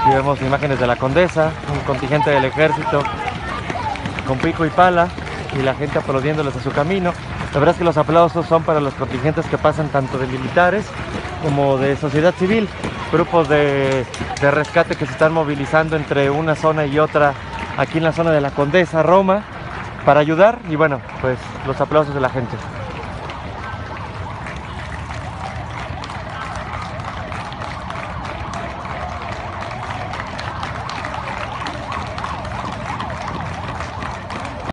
Aquí vemos imágenes de la Condesa, un contingente del ejército con pico y pala y la gente aplaudiéndoles a su camino. La verdad es que los aplausos son para los contingentes que pasan tanto de militares como de sociedad civil, grupos de rescate que se están movilizando entre una zona y otra aquí en la zona de la Condesa, Roma, para ayudar, y bueno, pues los aplausos de la gente.